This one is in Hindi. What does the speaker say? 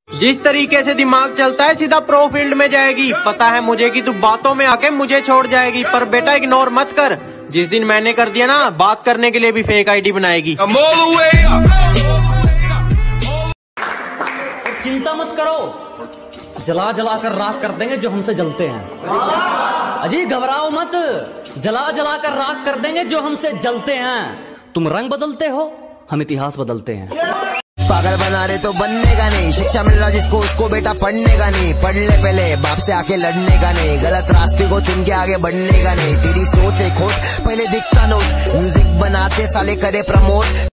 जिस तरीके से दिमाग चलता है सीधा प्रो फील्ड में जाएगी। पता है मुझे कि तू बातों में आके मुझे छोड़ जाएगी, पर बेटा इग्नोर मत कर। जिस दिन मैंने कर दिया ना, बात करने के लिए भी फेक आईडी बनाएगी। चिंता मत करो, जला जला कर राख कर देंगे जो हमसे जलते हैं। अजी घबराओ मत, जला जला कर राख कर देंगे जो हमसे जलते हैं। तुम रंग बदलते हो, हम इतिहास बदलते हैं। पागल बना रहे तो बनने का नहीं, शिक्षा मिल रहा जिसको उसको बेटा पढ़ने का नहीं। पढ़ ले पहले बाप से आके लड़ने का नहीं, गलत रास्ते को चुन के आगे बढ़ने का नहीं। तेरी सोच है खोट, पहले दिखता नोट, म्यूजिक बनाते साले करे प्रमोट।